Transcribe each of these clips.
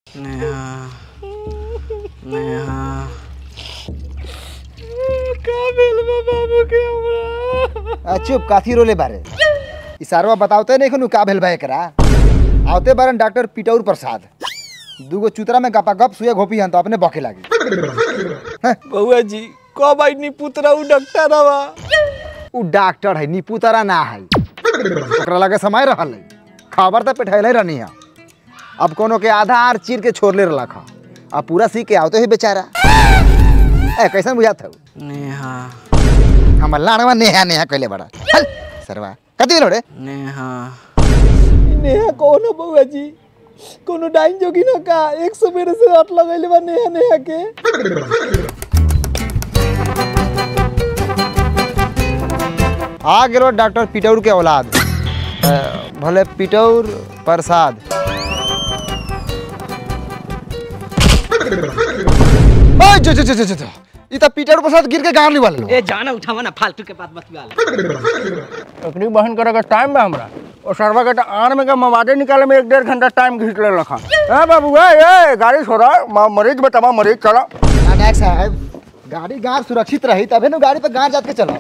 नेहा नेहा बाबू के हमरा चुप काथी रोले बारे इशारवा बतावते नहीं खनु का भेल बा एकरा आवते बारन डॉक्टर पिटौर प्रसाद दूगो चुतरा में गपा गप सुए घोपी हन तो अपने बके लागी बउआ जी कब आई नी पुतरा उ डॉक्टर हवा उ डॉक्टर है निपुतरा ना है ओकरा लगे समय रहल है खबर तो पिठैले रहनी है अब कोनो के आधा आर चीर के छोड़ ले रख अब पूरा सी के आवते ही बेचारा कैसन बुझात हो नेहा हम लाड़वा नेहा नेहा कहले बड़ा चल सरवा कथी रे नेहा नेहा कौन है बउआ जी कोनो डाइन जोगी न का 100 मेरे से हाथ लगैले बा नेहा नेहा के आ गेलो डॉक्टर पिटौर के औलाद भले पिटौर प्रसाद ओए जो ई त पिटौर प्रसाद गिर के गाड़ ली ए जाना उठावा ना फालतू के बात मत गाल तकनी बहन करे का टाइम बा हमरा और सरवा के आन में का मवादे निकाले में 1.5 घंटा टाइम घिंच ले रखा ए बाबू ए गाड़ी छोड़ा मरीज बतावा मरीज चला नायक साहब गाड़ी गाड़ सुरक्षित रही तबे न गाड़ी पे गाड़ जात के चलो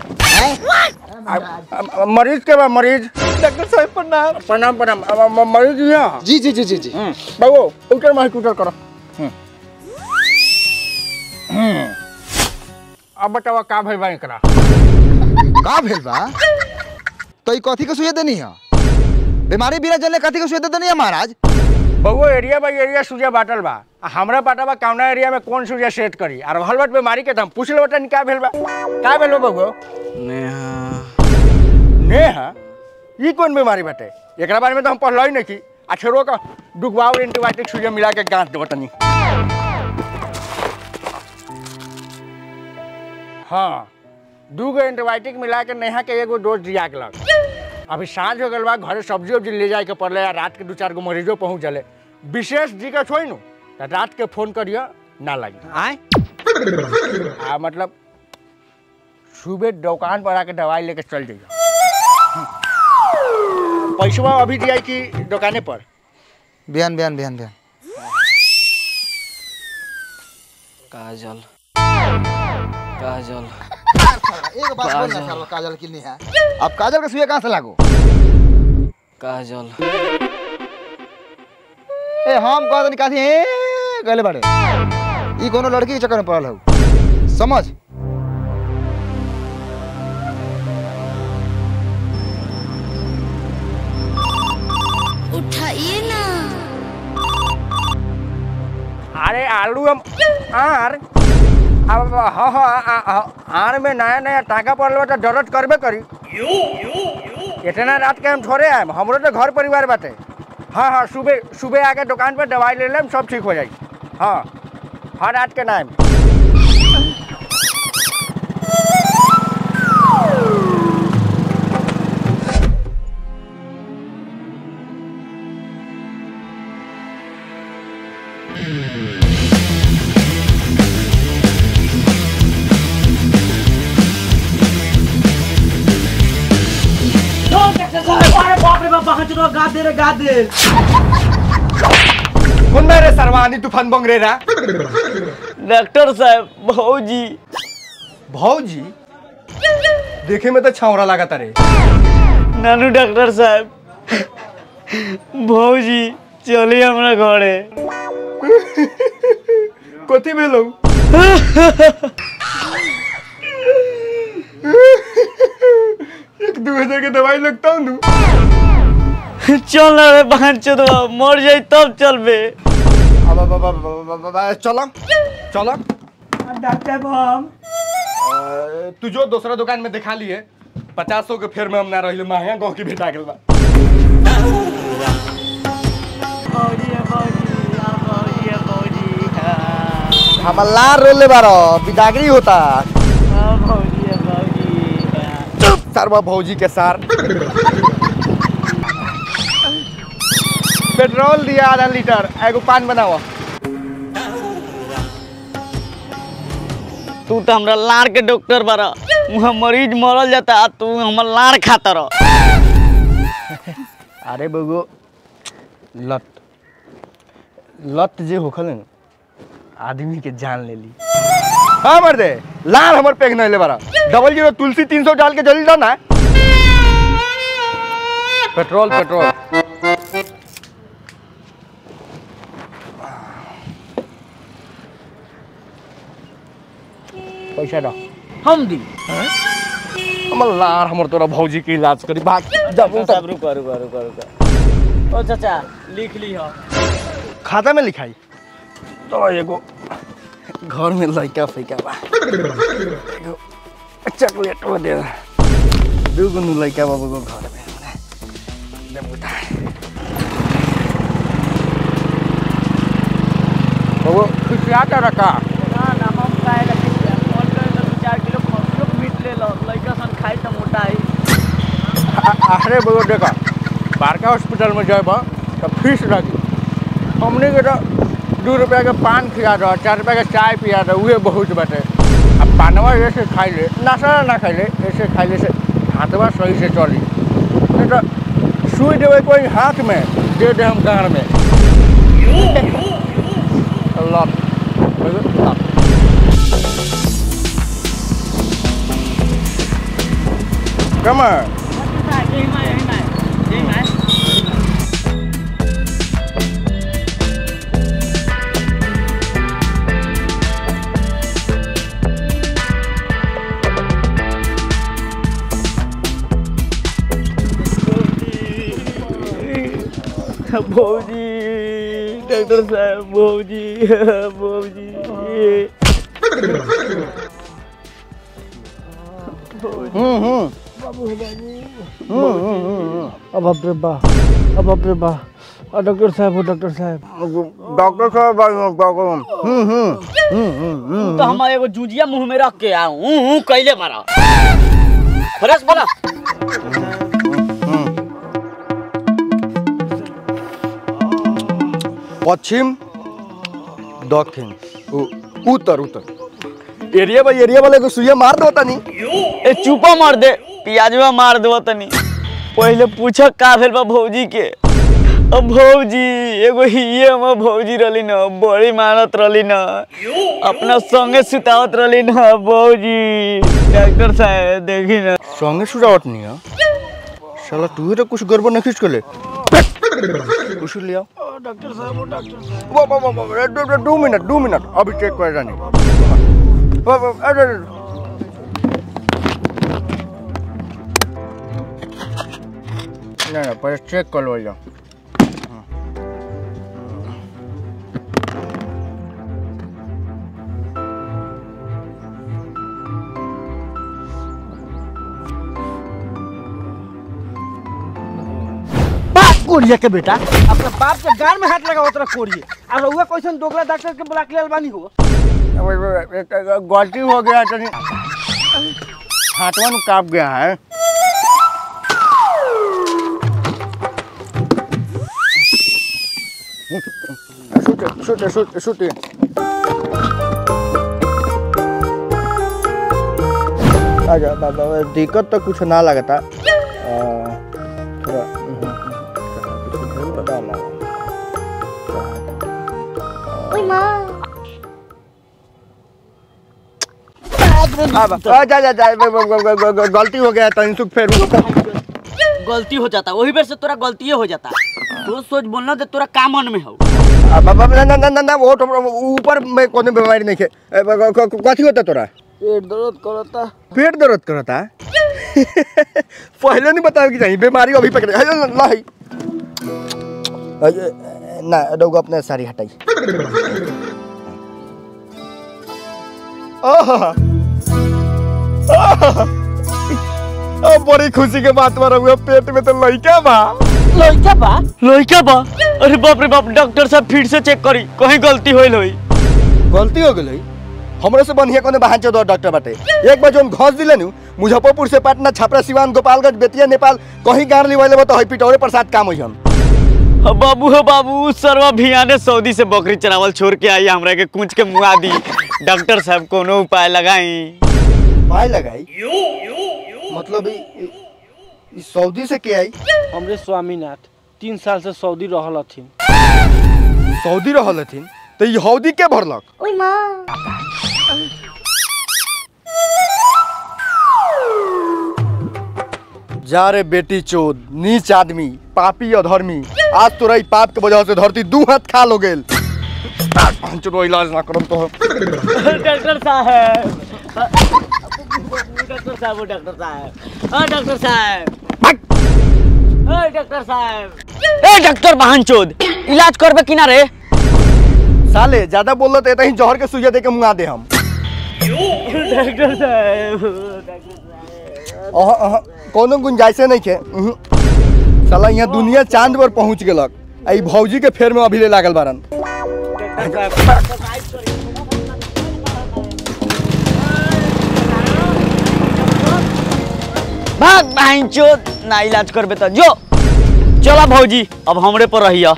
मरीज के बा मरीज डॉक्टर साहब प्रणाम प्रणाम प्रणाम मरीज यहाँ जी जी जी जी जी बाबू उतर माही उतर करो अब बतावा का भइल बा एकरा का भेल बा तो ई कथी के सुए देनी है बीमारी बिना जलने कथी के सुए देनी है महाराज बउओ एरिया बाई एरिया सुजा बाटल बा हमरा पता बा कौना एरिया में कौन सुजा सेट करी और रहल बात बीमारी के हम पूछ ले बटन का भेल बा का भेल बा बउओ नेहा नेहा ई कौन बीमारी बाटे एकरा बारे में तो हम पढ़ल ही नहीं की अछरो का डुगवा और एंटीबायोटिक सुजा मिला के गांठ दे बटनी हाँ 2 गो एंटीबायोटिक मिला के नेहा के एगो डोज दिया के लग अभी साँझ हो गल बा घरे सब्जी उब्जी ले जाए के पड़े या रात के 2-4 गो मरीजों पहुँच जले विशेष दिक्कत छोड़ नु तो रात के फोन करिए ना लगी आए मतलब सुबह दुकान पर आके दवाई लेके चल जाइए पैसा अभी दिया कि दुकाने पर बिहान बिहान बिहान बिहान काजल काजल एक बात बोल ना सालो काजल की नहीं है अब काजल के सुए कहां से लागो काजल ए हम कह दनी काथी ए कहले बाड़े ई कोनो लड़की के चक्कर में पड़ल हो समझ उठाइए ना अरे आलू हम आर अब आर में नया नया टाका पड़ल तो जरूरत करबे करी इतना रात के हम छोड़े आए हमरो तो घर परिवार बाटे हाँ हाँ सुबह सुबह आके दुकान पर दवाई ले लेम सब ठीक हो जाए हाँ हर रात के नाम कौन मेरे सरवानी तूफान बंग रे रा डॉक्टर साहब भौजी भौजी देखे में तो छावरा लगा तारे नानू डॉक्टर साहब भौजी चली हमरा घरे कथी भेलो एक 2000 के दवाई लगता हूँ चल ना रे बहन चोदवा मर जाई तब चलबे चलो चलो डॉक्टर हम तू जो दूसरा दुकान में दिखा लिए 50 के फेर में हम ना रही महंगा गाँव की भेटा गल बा हमला रोले बारो बिदागरी होता चुप सरवा भौजी के सार पेट्रोल दिया आधा लीटर एगो पान बनाओ तू तो हमरा लाड़ के डॉक्टर बारा वहाँ मरीज मरल जाता तू हमर लाड़ खाता रह अरे बगो लत लत जे होखल न आदमी के जान ले ली। हाँ मर्दे लाल हमर पेग नहीं ले बारा 00 तुलसी 300 डाल के जल्दी जाना। पेट्रोल पेट्रोल पैसा दो हम दी हमर लार हमर तोरा भौजी के इलाज करी भाग जब सब रुक ओ चाचा लिख ली हो खाता में लिखाई तो एगो घर में लइका फैका बा एगो चॉकलेट वो दे दूगो नु लइका बाबू को घर में दे बुता बाबू खुशिया का रखा ना हम काहे रखे फोन करे तो 4 किलो खसियो मीट ले लो लइका सन खाई त मोटा आई। अरे बाबू देखा बारका हॉस्पिटल में जाए बा तो फीस लगी हमने के तो 2 रुपया के पान खिला दो 4 रुपया के चाय पिया दो उहे बहुत बाटे। अब पानवा ऐसे खाई ले नाश्ता ना खाई ले ऐसे खाई ले से हाथवा सही से चली नहीं तो सुई देवे कोई हाथ में दे दे हम गाँव में लत कमा भौजी डॉक्टर साहब भौजी भौजी अब रे बा डॉक्टर साहब डॉक्टर साहब तो हम एगो जूजिया मुंह में रख के आऊं कैले मारा फ्रेश बोला पश्चिम दक्षिण उत्तर उत्तर एरिया बाई एरिया वाले को सुइया मार दो तनी ए चुपा मार दे पियाजवा मार दो तनी पहले पूछ का भेल बा भौजी के। अब भौजी एगो हिये हम भौजी रहली न बड़ी मानत रहली न अपना संगे सुतावत रहली न भौजी डॉक्टर साहब देखी न संगे सुतावत नहीं है साला तू तो कुछ गड़बड़ नहीं खींच कर ले कुछ ले आओ डॉक्टर साहब वो 2 मिनट अभी चेक कर जाने नहीं पहले चेक कर लो जा कोरिया के बेटा अपना बाप के गान में हाथ लगा उतरा कोरिए और रउआ कैसन दोगला डॉक्टर के बुला के ले बानी हो गलती हो गया तनी हाथवा में काप गया है शूट आजा बाबा दिक्कत तो कुछ ना लगता थोड़ा गलती हो गया तो फिर गलती हो जाता वही बेर से तोरा गलती हो जाता तो सोच बोलना दे तोरा का मन में हो ना वो ऊपर में कोनो बीमारी नहीं है कथी होता तोरा पेट दर्द करता पहले नहीं बताओ कि चाहिए बीमारी अभी पकड़े ना डोग अपने सारी हटाई बड़ी खुशी के बात हुआ पेट में तो लइका बा अरे बाप रे बाप डॉक्टर साहब फिर से चेक करी कहीं गलती होइल होई गलती हो गई हमरे से बढ़िया कोनो बहान चोद डॉक्टर बाटे एक बार जोन घस दिले नु मुजफ्फरपुर से पटना छपरा सिवान गोपालगंज बेतिया नेपाल कहीं गाड़ लिवाले तो हई पिटौरे प्रसाद काम होई हम बाबू सरवा भियाने सऊदी से बकरी चरावल छोड़ के आई हमरा के कुछ के मुआ दी डॉक्टर साहब कोनो उपाय लगाई मतलब सऊदी से के आई हमरे स्वामीनाथ 3 साल से सऊदी रहल हथिन सऊदी रहल हथिन तो ई हौदी के भरलक? जा रे बेटी चोद, नीच आदमी, पापी अधर्मी, आज तोरा ई पाप के वजह से धरती दू हाथ खाल हो गेल। चलो इलाज ना करम तो डॉक्टर साहब, डॉक्टर साहब, डॉक्टर साहब, डॉक्टर साहब, डॉक्टर साहब, ए डॉक्टर बहनचोद, इलाज करबे कि ना रे? साले ज्यादा बोलत है तहीं जहर के सुइया दे के मुंगा दे हम। डॉक्टर साहब, कोनो गुंजाइशे नहीं के। साला यहाँ दुनिया चांद पर पहुंच गेलक, आई भौजी के फेर में अभी ले लागल बारन। भाग बहनचोद, ना इलाज करबे तो जो चला भौजी, अब हमरे पर रहिया।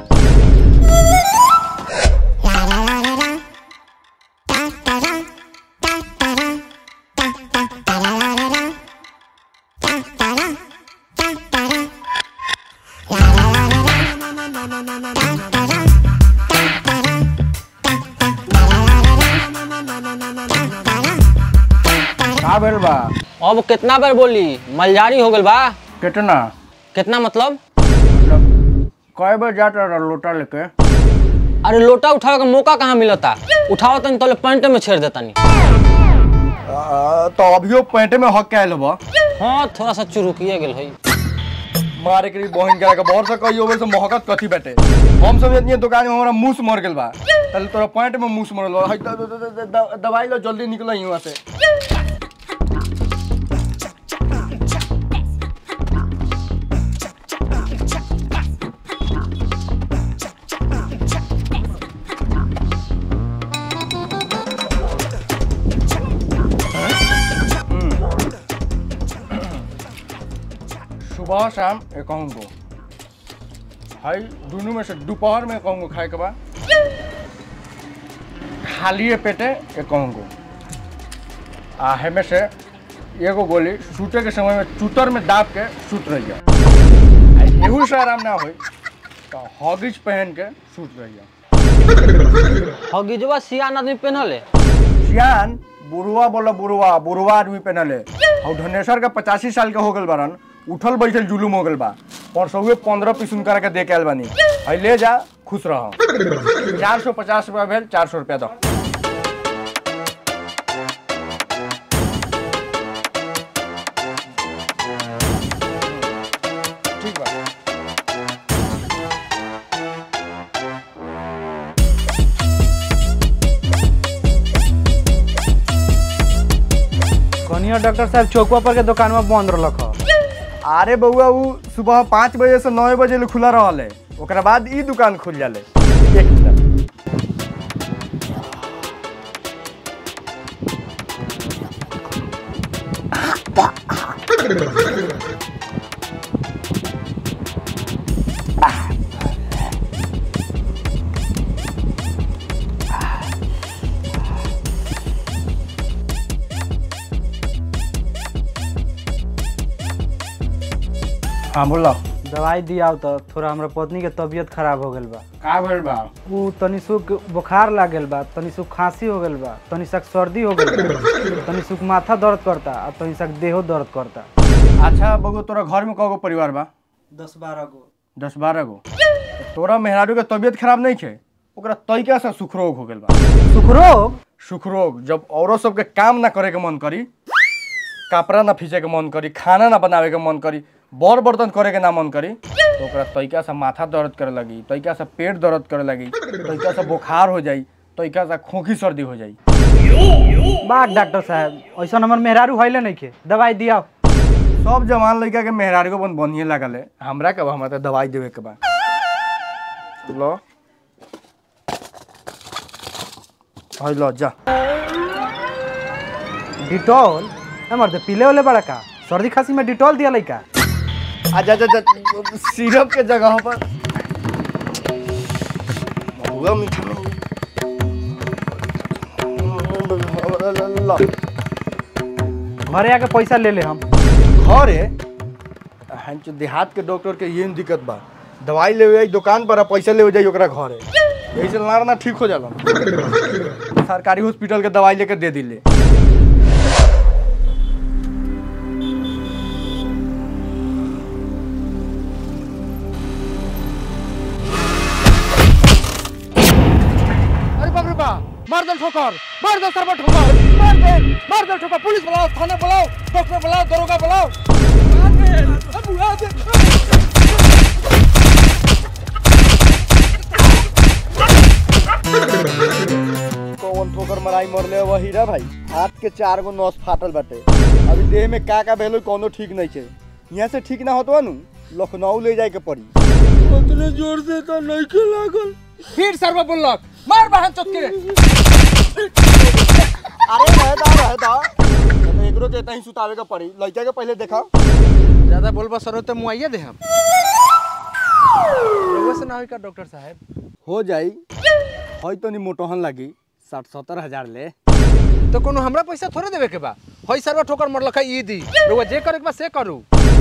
का भेल बा? अब कितना बार बोली मलजारी हो गल बा? कितना कितना मतलब? कई बार जाता रहा लोटा लेके? अरे लोटा उठावे का मौका कहाँ मिलता? उठाओ तनी तो पैंट में छेड़ देता नहीं। तो अभियो पैंटे में हक के आयल बा? हाँ थोड़ा सा चुरुकिए गेल है। मारे के बहन के लगा बहुत सा कई होवे से महकत कथी बैठे। हम सब इतनी दुकान में हमारा मूस मर गेल बा, तले तोरा पैंट में मूस मरल बा। दवाई लो जल्दी निकल यहाँ से। सुबह शाम कहूँगो भाई, दोनों में से दोपहर में कहूँगो खाए के बाद, खाली पेटे कहूँगो। आहे में से एगो गोली सूते के समय में चूतर में दाब के सूत रहिए। एहू से आराम ना हो तो हॉगिज पहन के सूत रहिए। हॉगिजवा सियान आदमी पहनले? सियान बुढ़वा बोला, बुढ़वा बुढ़वा आदमी पहनले। और धनेश्वर का 85 साल के हो गल बारन, उठल बैठल जुलूम हो गल बा। परसौए 15 पीस उनका के दे के आयल बानी। है ले जा, खुश रह। 450 रुपया भेल, 400 रुपया दो। ठीक बा। कनिया डॉक्टर साहब चौकुआ पर के दुकान में बंद रखा। अरे बउआ वो सुबह 5 बजे से 9 बजे ले खुला रहा है, ओकरा बाद ई दुकान खुल जाले। एक मिनट। हाँ बोला। दवाई दिया तो थोड़ा हमरा पत्नी के तबीयत खराब हो गल बा। का भेल बा? उ तनी सुख बुखार लाग गेल बा, तनी सुख खांसी हो गेल बा, तनी सक सर्दी हो गेल बा, तनी सुख माथा दर्द करता और तनी सक देहो दर्द करता। अच्छा बगो, तोरा घर में कगो परिवार बा? 10-12 गो। 10-12 गो। तोरा मेहरारू के तबीयत खराब नहीं खे, ओकरा तरीका से सुखरोग हो गेल बा। सुखरोग? सुखरोग जब औरत सबके काम ना करे के मन करी, कपड़ा ना फीचे के मन करी, खाना ना बनावे के मन करी, बड़ बर्तन करे के ना मन करी, तो ओकरा तरीका से माथा दर्द करे लगी, तरीका से पेट दर्द करे लगी, तरीका से बुखार हो जाई, तरीका से खोखी सर्दी हो जाई। बात डॉक्टर साहब, ऐसा हमर मेहरारू होइले नहीं के, दवाई दिया। सब जवान लड़का के मेहरारू को बन बनिए लागल है, हमरा के हमरा तो दवाई देवे के बा। लो हाय लो जा। डिटॉल हमर दे पीले वाले बड़ा का सर्दी खांसी में डिटॉल दिया लइका। आजा जा सिरप के जगह पर हुआ मीठा में लो। घरे आके पैसा ले ले हम। घरे हम देहात के डॉक्टर के ये दिक्कत बा, दवाई ले दुकान पर पैसा ले जाई ओकरा घरे। यही से लारना ठीक हो जाला। सरकारी हॉस्पिटल के दवाई लेकर दे दिले। अरे बाप रे बाप, मार दो ठोकर, मार दो सरबा ठोकर, मार दो ठोकर। पुलिस बुलाओ, थाना बुलाओ, डॉक्टर बुलाओ, दरोगा बुलाओ। कौन ठोकर मराई मरले वही रे भाई। हाथ के 4 गो नस फाटल बाटे। अभी देह में का भेलो कोनो ठीक नहीं छे। यहाँ से ठीक ना होतो नु लखनऊ ले जाए के पड़ी। उतने जोर से तो नहीं के लागल। फिर सरवा बोललक, मार बहन चोट के। अरे रह दा तो एकरो के तही सुतावे के पड़ी। लइका के पहले देखा। ज्यादा बोलबा सरो तो मुआइया दे हम। रउआ से ना होई का डॉक्टर साहब? हो जाई। होई तो नहीं मोटहन लगी 60-70 हजार ले। तो कोनो हमरा पैसा थोड़े देवे के बा। होई सरवा ठोकर मरलक ई दी। रउआ जे करे के बा से करू।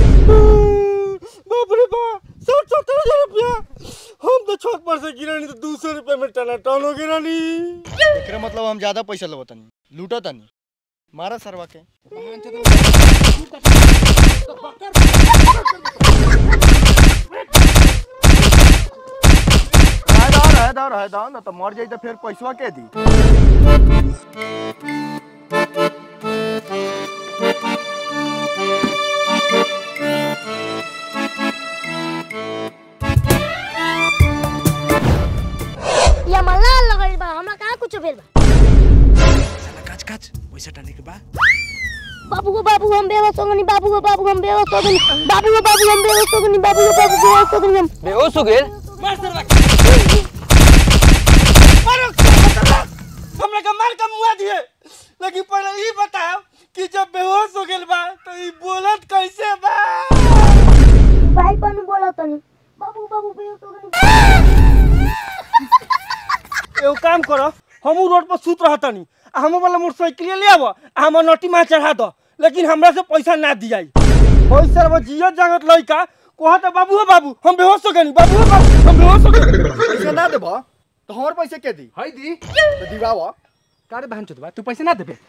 बाप रे बा, 60-70 हजार रुपया। हम तो छत पर से गिरानी तो 200 रुपया में टन हो गिरानी। एकरे मतलब हम ज्यादा पैसा लेवतनी, लूटतनी। मारा सरवा के। रह दा ना तो मर जाई तो फिर पैसा के दी। या मल्ला लगल बा, हमरा का कुछ भेल बा। चला काच पैसा टाने के बा। बाबू हम बेहोश हो गनी, बाबू हम बेहोश हो गनी, बाबू हम बेहोश हो गनी, बाबू बेहोश हो गनी हम। बेहोश हो गेल। मार सरवा। हमरा का मार का मुआ दिए। लेकिन पहले ई बताओ कि जब बेहोश हो गेल बा तो ई बोलत कैसे बा? भाई बनु बोलत तनी। बाबू बेहोश हो गनी। एगो काम करो, हमू रोड पर सूत रहतनी। हम वाला मोटरसाइकिल ले आव, हम नटी में चढ़ा दो। लेकिन हमरा से पैसा ना दियाई। पैसा वो जियो जगत लइका कहत बाबू हम बेहोश हो गनी, बाबू हम बेहोश हो गनी। पैसा ना देबो तो हमर पैसे के दी? हई दी तो दिवावा। कारे बहन चोदबा तू पैसा ना देबे?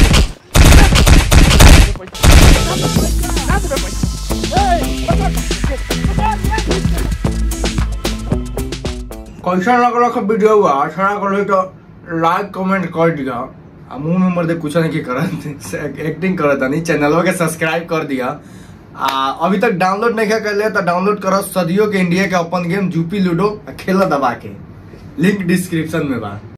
कैसा लगल वीडियो अच्छा लगल तो लाइक कमेंट कर दिया। मुंह में मर्दे कुछ नहीं करत एक्टिंग करत नहीं। चैनल के सब्सक्राइब कर दिया। अभी तक डाउनलोड नहीं कर ले तो डाउनलोड करो सदियों के इंडिया के अपन गेम जूपी लूडो खेला दबा के। लिंक डिस्क्रिप्शन में बा।